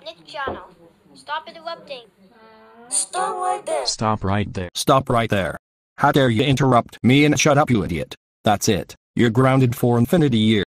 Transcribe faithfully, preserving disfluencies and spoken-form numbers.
Nick channel. Stop interrupting. Stop right there. Stop right there. Stop right there. How dare you interrupt me and shut up, you idiot. That's it. You're grounded for infinity years.